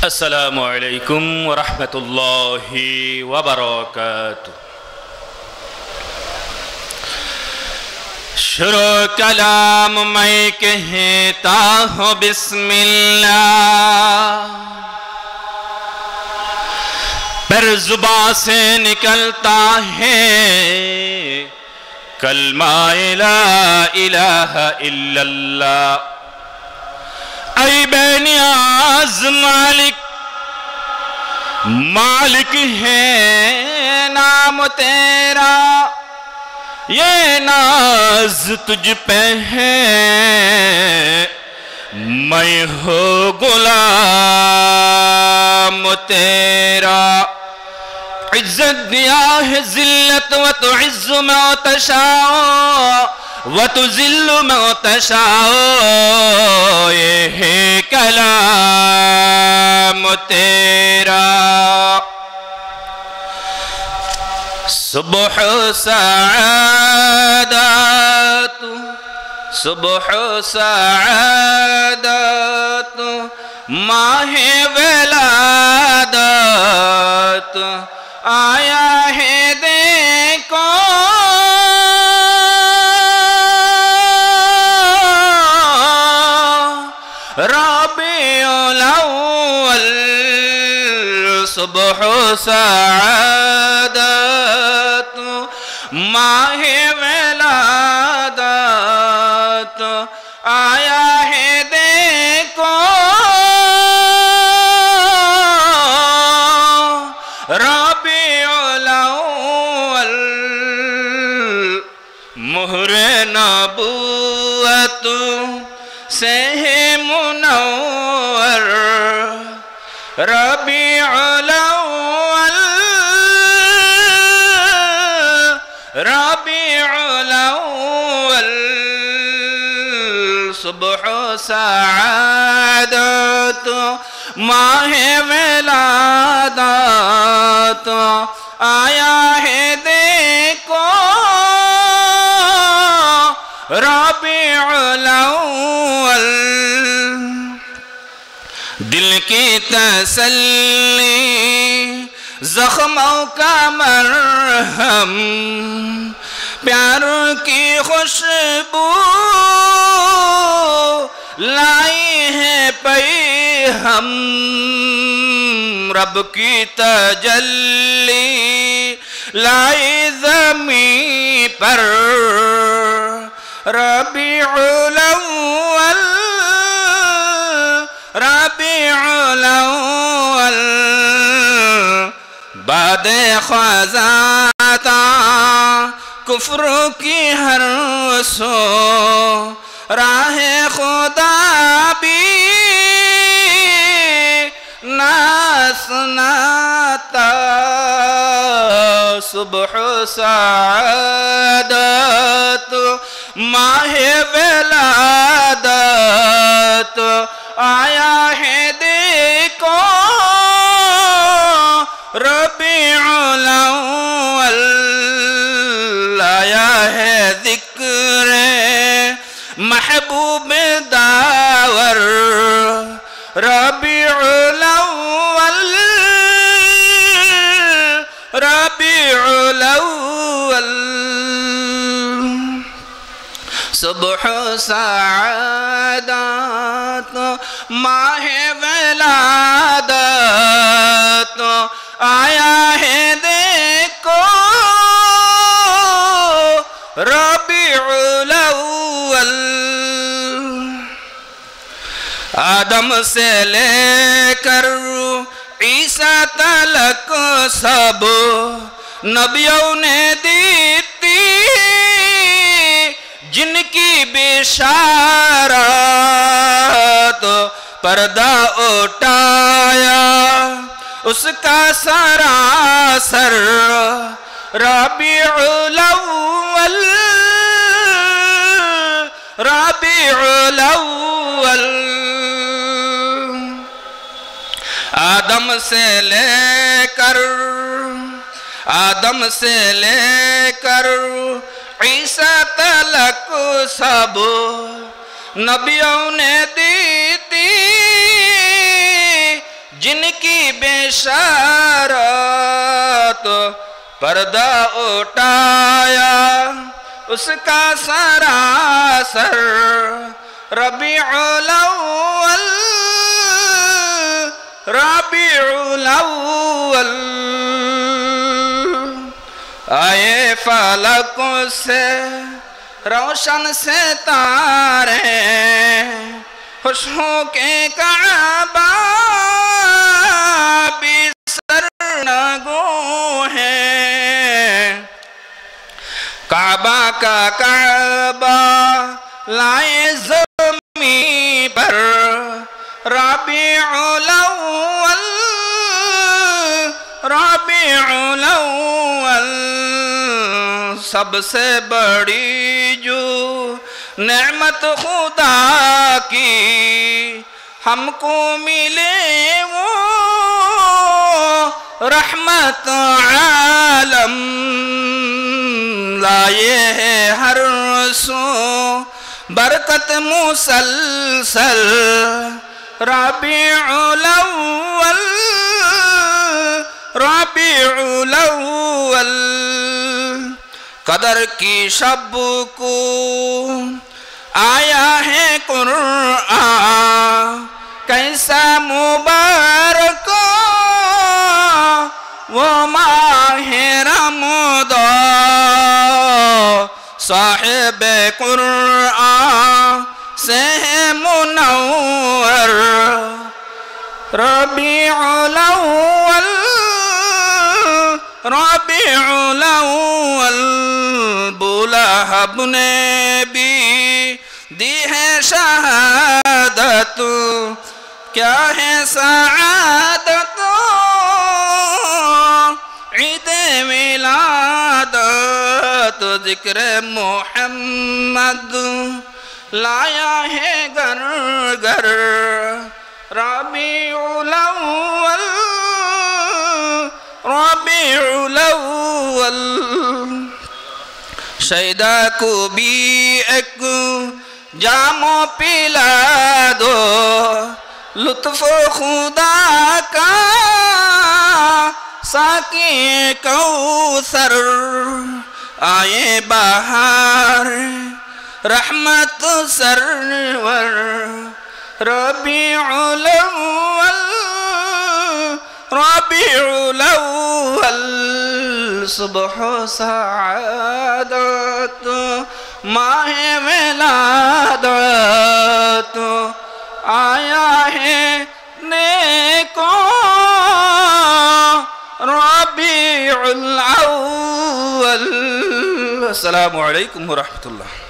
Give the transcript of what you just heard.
السلام علیکم ورحمۃ اللہ وبرکاتہ۔ شروع کلام میں کہتا ہوں بسم اللہ، پر زبان سے نکلتا ہے کلمہ لا الہ الا اللہ۔ اے بے نیاز مالک، مالک ہے نام تیرا، یہ ناز تجھ پہ ہے، میں ہوں غلام تیرا۔ عزت دیا ہے ذلت و تعز ما تشاء وتذل ما تشاء، یہ ہے کلام تیرا۔ صبح سعادت، صبح سعادت، ماہ ولادت آیا ہے دیکھو، ربیع الاول صبح سعادت، ماہ ولادت آیا ہے دیکھو، ربیع الاول مہر نبوت سے منور، ربیع الاول ربیع الاول صبح سعادت، ماہ ولادت آیا ہے دیکھو، ربیع الاول دل کی تسلی، زخموں کا مرہم، پیار کی خوشبو لائی ہے پیغام، رب کی تجلی لائی زمین پر، ربیع الاول ربیع الاول بعد خزاں کفر کی ہر سو، راہ خدا بھی نہ سناتا، صبح سعادت، ماہ ولادت آیا ہے دیکھو، ربیع الاول آیا ہے ذکر محبوب داور، ربیع الاول ربیع الاول صبح سعادت، ماہ ولادت آیا ہے دیکھو، ربیع الاول آدم سے لے کر عیسیٰ تلک سب نبیوں نے دی تھی، جن کی بشارت پردہ اٹھایا اس کا سراسر، ربیع الاول ربیع الاول آدم سے لے کر عیسیٰ تلک سب نبیوں نے دی تھی، جن اشارت پردہ اٹھایا اس کا سراسر ربیع الاول ربیع الاول آئے فلک سے روشن ستارے خوشبو کے کعبہ بھی سرنگو ہے کعبہ کا کعبہ لائے زمین پر ربیع الاول ربیع الاول سب سے بڑی جو نعمت خدا کی ہم کو ملے وہ رحمت عالم لائے ہے ہر سو برکت مسلسل ربیع الاول ربیع الاول قدر کی شب کو آیا ہے قرآن کیسا مبارک وہ ماہ رمضان صاحب قرآن سے منور ربیع الاول ربیع الاول بولہب نے بھی دی ہے شہادت کیا ہے سعادت عید ولادت ذکر محمد لایا ہے گر گر ربیع الاول ربیع الاول شہیدہ کو بھی ایک جام پلا دو لطف خدا کا ساقی کوثر آئے بہار رحمت سرور ربیع الاول ربیع الاول صبح سعادت ماہ ولادت آیا ہے نیکوں ربیع الاول السلام علیکم ورحمۃ اللہ